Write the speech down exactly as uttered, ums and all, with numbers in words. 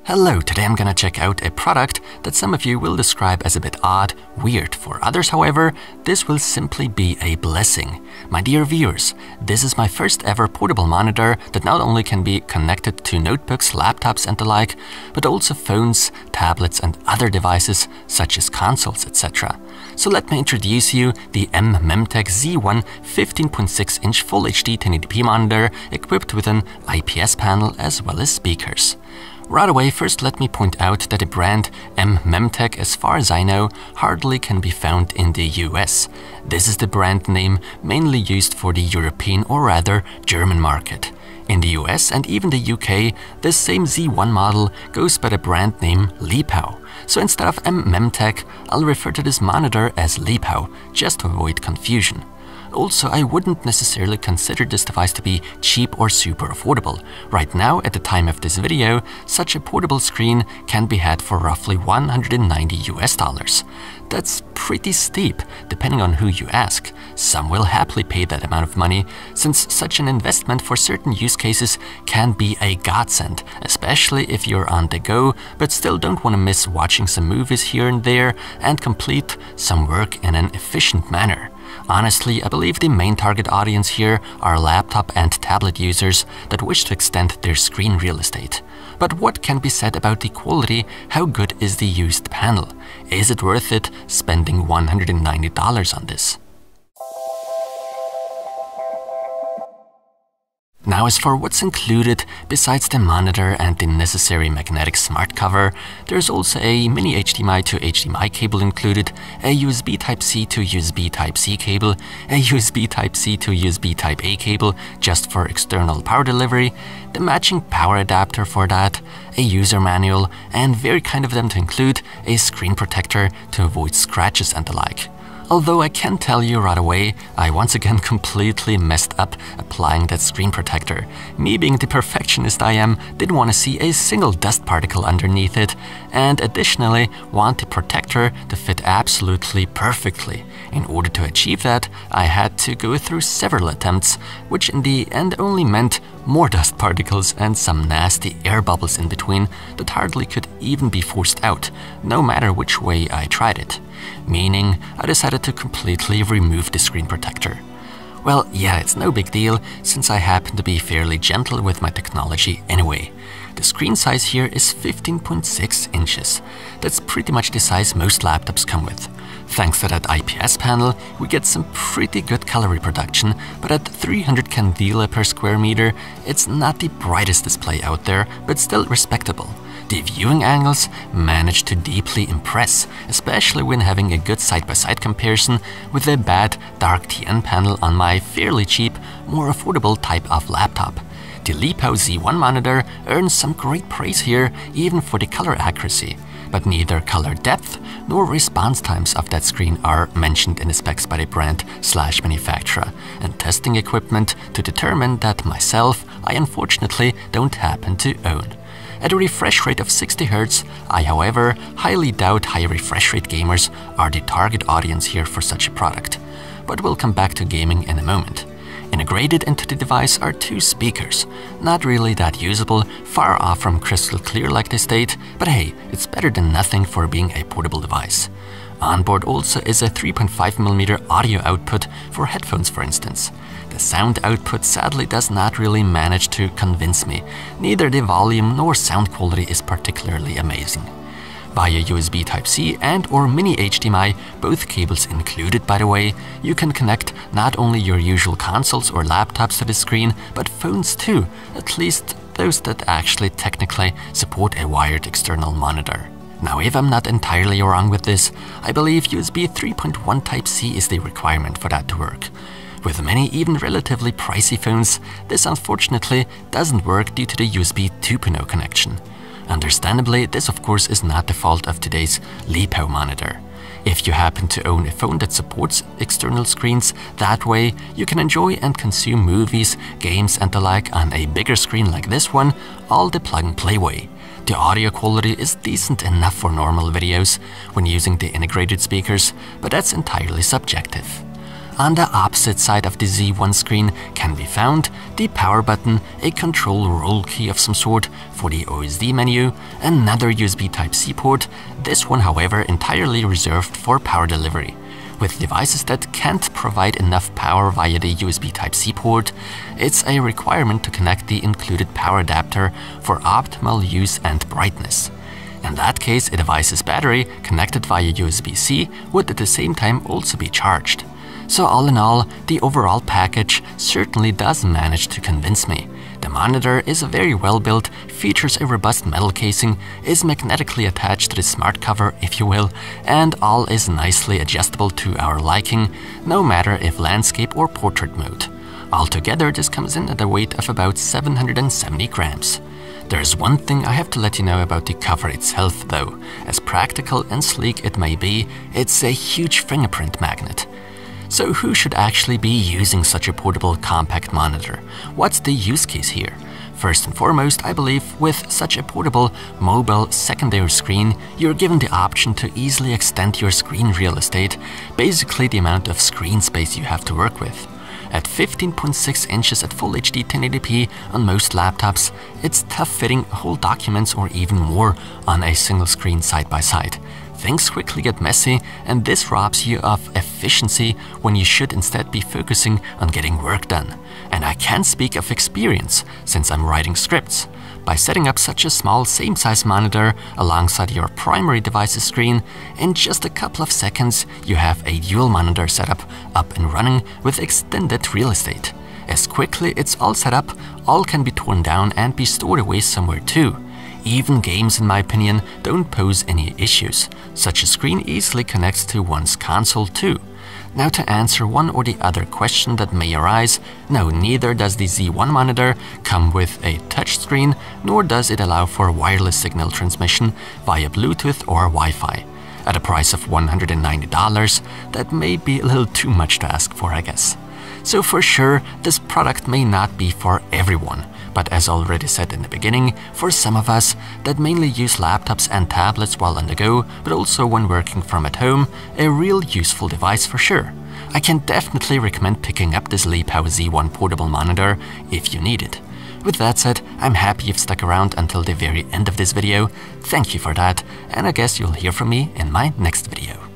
Hello, today I'm gonna check out a product that some of you will describe as a bit odd, weird. For others, however, this will simply be a blessing. My dear viewers, this is my first ever portable monitor that not only can be connected to notebooks, laptops and the like, but also phones, tablets and other devices such as consoles, et cetera. So let me introduce you the M Memtek Z one fifteen point six inch Full H D ten eighty p monitor equipped with an I P S panel as well as speakers. Right away, first let me point out that the brand M Memtek, as far as I know, hardly can be found in the U S. This is the brand name mainly used for the European or rather German market. In the U S and even the U K, this same Z one model goes by the brand name Liebherr. So instead of M Memtek, I'll refer to this monitor as Liebherr, just to avoid confusion. Also, I wouldn't necessarily consider this device to be cheap or super affordable. Right now, at the time of this video, such a portable screen can be had for roughly one hundred ninety U S dollars. That's pretty steep, depending on who you ask. Some will happily pay that amount of money, since such an investment for certain use cases can be a godsend, especially if you're on the go, but still don't want to miss watching some movies here and there and complete some work in an efficient manner. Honestly, I believe the main target audience here are laptop and tablet users that wish to extend their screen real estate. But what can be said about the quality? How good is the used panel? Is it worth it spending one hundred ninety dollars on this? Now, as for what's included, besides the monitor and the necessary magnetic smart cover, there's also a mini H D M I to H D M I cable included, a U S B Type C to U S B Type C cable, a U S B Type C to U S B Type A cable just for external power delivery, the matching power adapter for that, a user manual, and very kind of them to include a screen protector to avoid scratches and the like. Although I can tell you right away, I once again completely messed up applying that screen protector. Me being the perfectionist I am, didn't want to see a single dust particle underneath it, and additionally want the protector to fit absolutely perfectly. In order to achieve that, I had to go through several attempts, which in the end only meant more dust particles and some nasty air bubbles in between that hardly could even be forced out, no matter which way I tried it. Meaning, I decided to completely remove the screen protector. Well, yeah, it's no big deal, since I happen to be fairly gentle with my technology anyway. The screen size here is fifteen point six inches. That's pretty much the size most laptops come with. Thanks to that I P S panel, we get some pretty good color reproduction, but at three hundred candela per square meter, it's not the brightest display out there, but still respectable. The viewing angles manage to deeply impress, especially when having a good side-by-side comparison with a bad dark T N panel on my fairly cheap, more affordable type of laptop. The Liebherr Z one monitor earns some great praise here, even for the color accuracy. But neither color depth nor response times of that screen are mentioned in the specs by the brand slash manufacturer, and testing equipment to determine that myself, I unfortunately don't happen to own. At a refresh rate of sixty hertz, I however highly doubt high refresh rate gamers are the target audience here for such a product. But we'll come back to gaming in a moment. Integrated into the device are two speakers. Not really that usable, far off from crystal clear like they state, but hey, it's better than nothing for being a portable device. On board also is a three point five millimeter audio output for headphones, for instance. The sound output sadly does not really manage to convince me. Neither the volume nor sound quality is particularly amazing. Via U S B Type C and or mini H D M I, both cables included by the way, you can connect not only your usual consoles or laptops to the screen, but phones too, at least those that actually technically support a wired external monitor. Now, if I'm not entirely wrong with this, I believe U S B three point one Type C is the requirement for that to work. With many even relatively pricey phones, this unfortunately doesn't work due to the U S B two point oh connection. Understandably, this of course is not the fault of today's Liebherr monitor. If you happen to own a phone that supports external screens, that way you can enjoy and consume movies, games and the like on a bigger screen like this one, all the plug-and-play way. The audio quality is decent enough for normal videos when using the integrated speakers, but that's entirely subjective. On the opposite side of the Z one screen can be found the power button, a control roll key of some sort for the O S D menu, another U S B Type-C port, this one however entirely reserved for power delivery. With devices that can't provide enough power via the U S B Type-C port, it's a requirement to connect the included power adapter for optimal use and brightness. In that case, a device's battery connected via U S B C would at the same time also be charged. So all in all, the overall package certainly does manage to convince me. The monitor is very well built, features a robust metal casing, is magnetically attached to the smart cover, if you will, and all is nicely adjustable to our liking, no matter if landscape or portrait mode. Altogether, this comes in at a weight of about seven hundred seventy grams. There's one thing I have to let you know about the cover itself though. As practical and sleek it may be, it's a huge fingerprint magnet. So who should actually be using such a portable compact monitor? What's the use case here? First and foremost, I believe with such a portable, mobile secondary screen, you're given the option to easily extend your screen real estate, basically the amount of screen space you have to work with. At fifteen point six inches at Full H D ten eighty p on most laptops, it's tough fitting whole documents or even more on a single screen side by side. Things quickly get messy, and this robs you of efficiency when you should instead be focusing on getting work done. And I can speak of experience, since I'm writing scripts. By setting up such a small same-size monitor alongside your primary device's screen, in just a couple of seconds you have a dual monitor setup up and running with extended real estate. As quickly it's all set up, all can be torn down and be stored away somewhere too. Even games, in my opinion, don't pose any issues. Such a screen easily connects to one's console too. Now to answer one or the other question that may arise, no, neither does the Z one monitor come with a touchscreen, nor does it allow for wireless signal transmission via Bluetooth or Wi-Fi. At a price of one hundred ninety dollars, that may be a little too much to ask for, I guess. So for sure, this product may not be for everyone. But as already said in the beginning, for some of us that mainly use laptops and tablets while on the go, but also when working from at home, a real useful device for sure. I can definitely recommend picking up this Leapao Z one portable monitor if you need it. With that said, I'm happy you've stuck around until the very end of this video. Thank you for that, and I guess you'll hear from me in my next video.